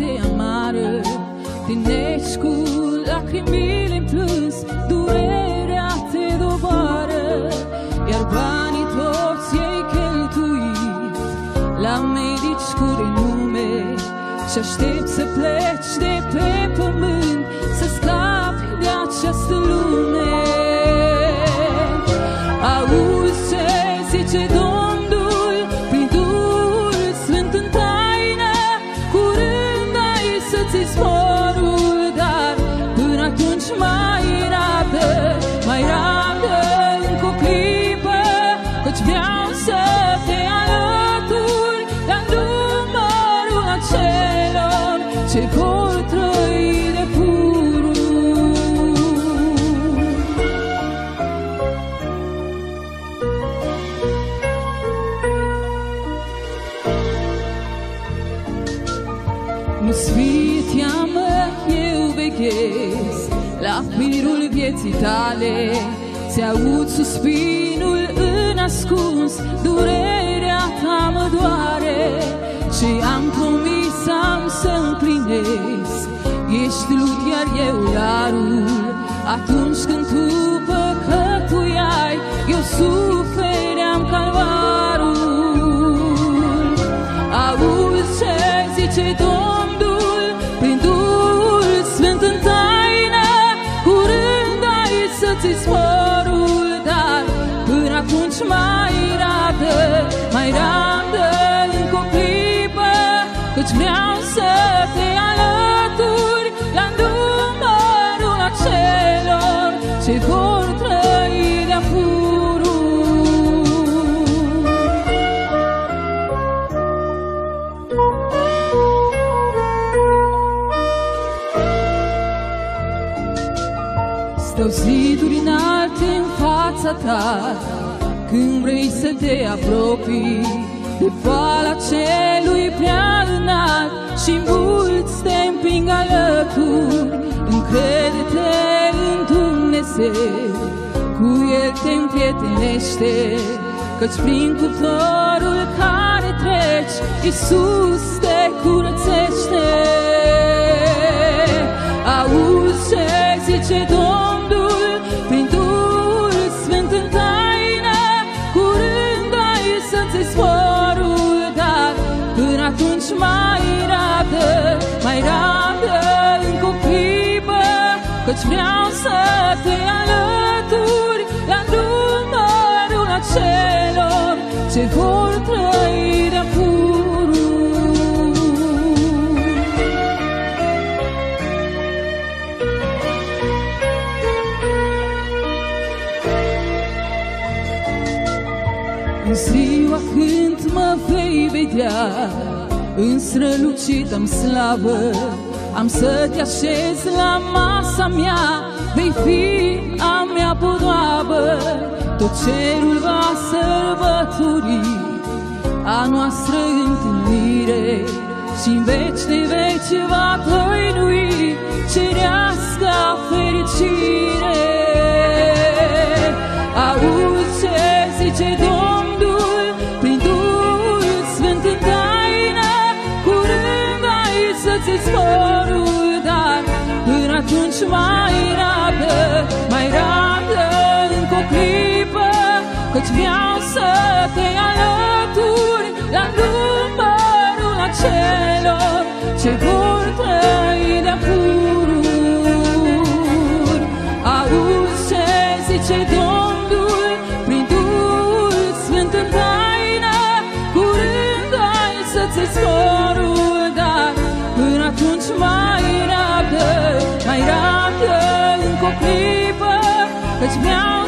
dulce amară, te neci cu lacrimile în plâns, durerea te doboară, iar banii toți ei cheltuit la medici cu renume și aștept să pleci de pe pământ, să scapi de această lume. Auzi ce zice Domnul prin Duhul Sfânt în taină, curând ai să-ți zborul, dar până atunci mai rabdă încă o clipă, căci vreau să te alături la numărul acelor ce vor trăi de purul. Nu-ți fie teamă, eu veghez la firul vieții tale, ți-aud suspinul în ascuns, durerea ta mă doare, ce am promis am să împlinesc, ești lut iar eu larul, atunci când tu păcătuiai, eu sufeream calvarul. Auzi ce zice Domnul prin Duhul Sfânt în taină, curând ai să-ți zborul, dar până atunci mai rabdă încă o clipă, căci vreau să te alături la numărul acelor ce vor trăi de-a purul. Stau ziduri înalte în fața ta când vrei să te apropii de poala celui prea înalt și mulți te împing alături. Încrede-te în Dumnezeu, cu El te împrietenește, căci prin cuptorul care treci, Iisus te curățește. Auzi ce zice Domnul prin Duhul Sfânt în taină, curând ai să-ți zborul, dar până atunci mai rabdă încă o clipă, căci vreau să te alături la numărul acelor ce vor trăi de-a purul. În ziua când mă vei vedea în strălucită-mi slavă, am să te așez la masa mea, vei fi a mea podoabă. Tot cerul va sărbători a noastră întâlnire și-n veci de veci va tăinui cerească fericire. Auzi ce zice Domnul prin Duhul Sfânt în taină, curând ai să-ți zborul, dar până atunci mai rabdă încă o clipă, căci vreau să te alături la numărul acelor ce vor trăi de-a purul. Auzi ce zice Domnul prin Duhul Sfânt în taină, curând ai să-ți zborul, dar până atunci mai rabdă încă o clipă, căci vreau